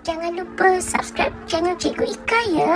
jangan lupa subscribe channel Cikgu Ika ya.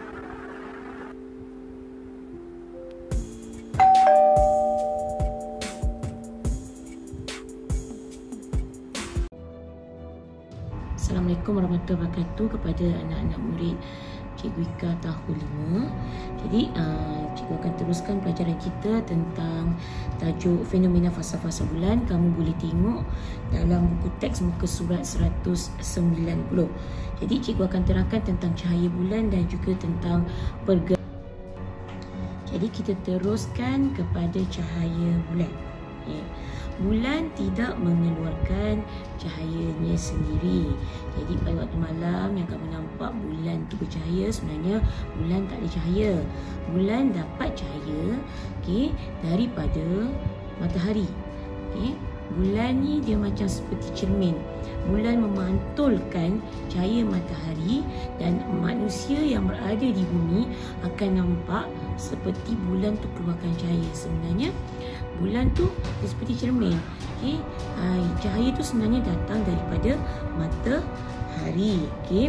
Assalamualaikum warahmatullahi wabarakatuh kepada anak-anak murid Cikgu Ika tahun 5. Jadi cikgu akan teruskan pelajaran kita tentang tajuk fenomena fasa-fasa bulan. Kamu boleh tengok dalam buku teks muka surat 190. Jadi cikgu akan terangkan tentang cahaya bulan dan juga tentang pergerakan. Jadi kita teruskan kepada cahaya bulan. Bulan tidak mengeluarkan cahayanya sendiri. Jadi pada waktu malam yang kamu nampak bulan tu bercahaya, sebenarnya bulan tak ada cahaya. Bulan dapat cahaya daripada matahari. Bulan ni dia macam seperti cermin. Bulan memantulkan cahaya matahari dan manusia yang berada di bumi akan nampak seperti bulan tu keluarkan cahaya. Sebenarnya bulan tu seperti cermin. Cahaya tu sebenarnya datang daripada matahari.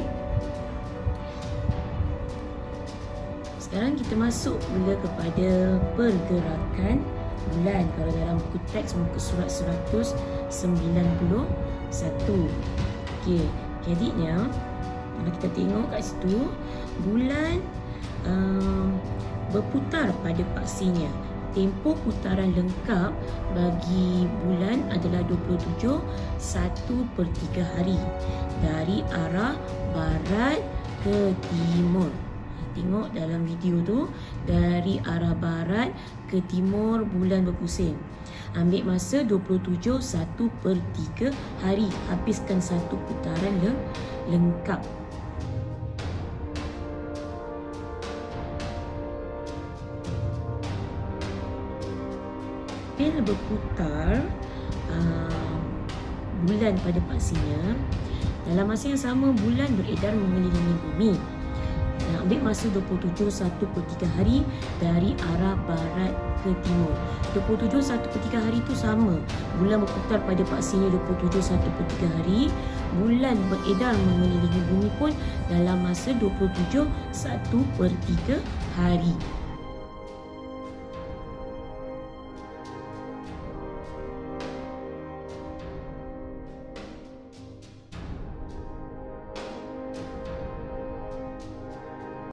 Sekarang kita masuk mula kepada pergerakan bulan. Kalau dalam buku teks muka surat 191. Jadinya kalau kita tengok kat situ, bulan berputar pada paksinya. Tempoh putaran lengkap bagi bulan adalah 27 1/3 hari dari arah barat ke timur. Tengok dalam video tu, dari arah barat ke timur bulan berpusing. Ambil masa 27 1/3 hari. Habiskan satu putaran lengkap. Bila berputar bulan pada paksinya, dalam masa yang sama bulan beredar mengelilingi bumi. Ambil masa 27 1/3 hari dari arah barat ke timur. 27 1/3 hari itu sama. Bulan berputar pada paksinya 27 1/3 hari. Bulan beredar mengelilingi bumi pun dalam masa 27 1/3 hari.